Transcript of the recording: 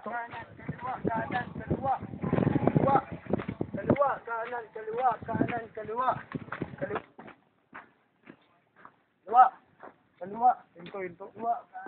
Hinto. Kaliwa, kanan, kaliwa. Kaliwa. Kaliwa, kanan, kaliwa, kanan, kaliwa. Kaliwa. Kaliwa. Kaliwa. Hinto. Kaliwa.